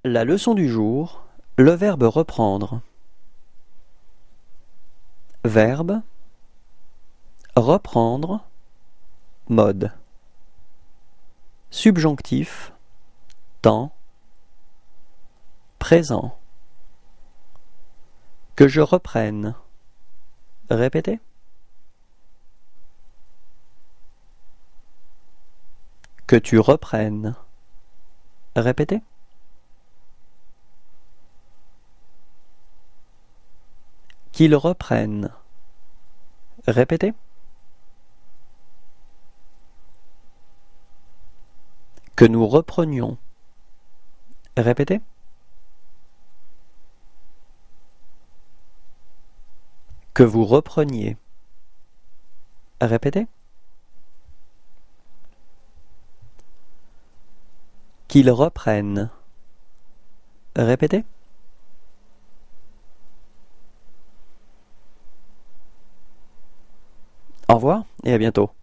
La leçon du jour, le verbe reprendre. Verbe, reprendre, mode. Subjonctif, temps, présent. Que je reprenne. Répétez. Que tu reprennes. Répétez. Qu'il reprenne. Répétez. Que nous reprenions. Répétez. Que vous repreniez. Répétez. Qu'ils reprennent. Répétez. Au revoir et à bientôt.